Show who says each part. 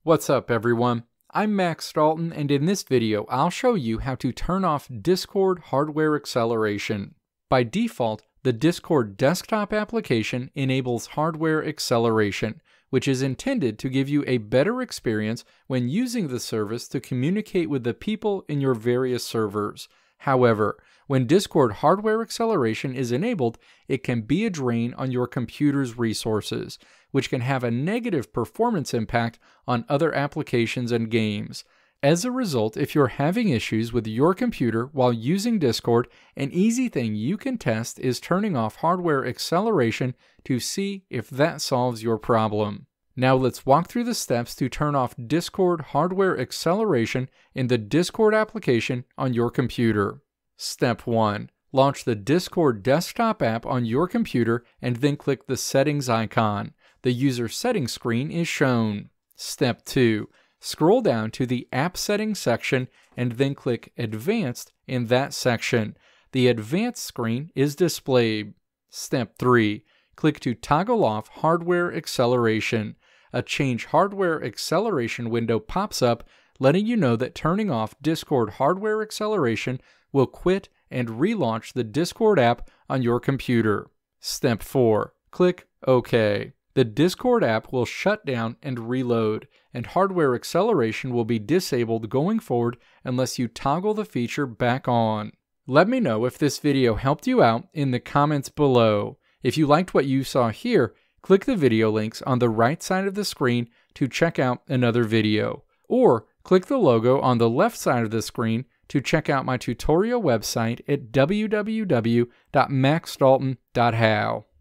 Speaker 1: What's up everyone? I'm Max Dalton, and in this video I'll show you how to turn off Discord hardware acceleration. By default, the Discord desktop application enables hardware acceleration, which is intended to give you a better experience when using the service to communicate with the people in your various servers. However, when Discord hardware acceleration is enabled, it can be a drain on your computer's resources, which can have a negative performance impact on other applications and games. As a result, if you're having issues with your computer while using Discord, an easy thing you can test is turning off hardware acceleration to see if that solves your problem. Now let's walk through the steps to turn off Discord hardware acceleration in the Discord application on your computer. Step 1. Launch the Discord desktop app on your computer and then click the settings icon. The user settings screen is shown. Step 2. Scroll down to the app settings section and then click Advanced in that section. The Advanced screen is displayed. Step 3. Click to toggle off hardware acceleration. A Change Hardware Acceleration window pops up, letting you know that turning off Discord hardware acceleration will quit and relaunch the Discord app on your computer. Step 4. Click OK. The Discord app will shut down and reload, and hardware acceleration will be disabled going forward unless you toggle the feature back on. Let me know if this video helped you out in the comments below. If you liked what you saw here, click the video links on the right side of the screen to check out another video, or click the logo on the left side of the screen to check out my tutorial website at www.maxdalton.how.